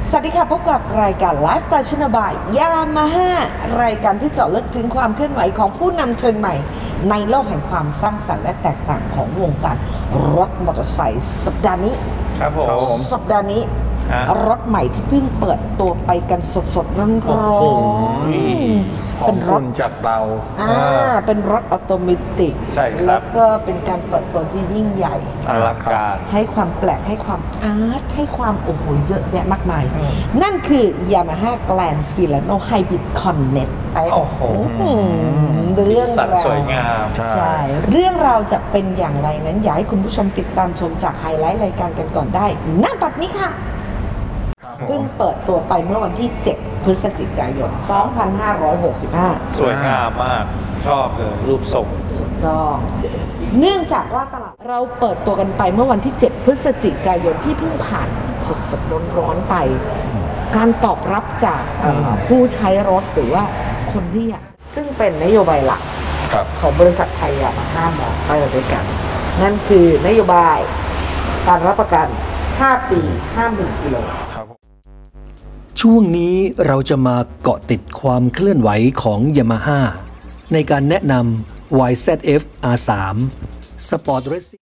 สวัสดีค่ะพบกับรายการไลฟ์สไตล์ชนบายยามาฮ่ารายการที่เจาะลึกถึงความเคลื่อนไหวของผู้นำเทรนด์ใหม่ในโลกแห่งความสร้างสรรค์และแตกต่างของวงการรถมอเตอร์ไซค์สัปดาห์นี้ครับผมสัปดาห์นี้รถใหม่ที่เพิ่งเปิดตัวไปกันสดๆร้อนๆเป็นรถจากเราเป็นรถออโตเมติกแล้วก็เป็นการเปิดตัวที่ยิ่งใหญ่อลังการให้ความแปลกให้ความอาร์ตให้ความโอ้โหเยอะแยะมากมายนั่นคือ Yamaha Grand Filano Hybrid Connect โอ้โหเรื่องราวสวยงามใช่เรื่องราวจะเป็นอย่างไรนั้นอยากให้คุณผู้ชมติดตามชมจากไฮไลท์รายการกันก่อนได้ณ บัดนี้ค่ะเพิ่งเปิดตัวไปเมื่อวันที่ 7 พฤศจิกายน 2565 สวยงามมากชอบเลยรูปทรงถูกต้องเนื่องจากว่าตลาดเราเปิดตัวกันไปเมื่อวันที่ 7 พฤศจิกายนที่เพิ่งผ่านสดๆร้อนๆไปการตอบรับจากผู้ใช้รถหรือว่าคนที่ซึ่งเป็นนโยบายหลักของบริษัทไทยยามาฮ่ามอเตอร์ด้วยกันนั่นคือนโยบายการรับประกัน5 ปี 50,000 กิโลช่วงนี้เราจะมาเกาะติดความเคลื่อนไหวของ Yamaha ในการแนะนำ YZF R3 Sport Racing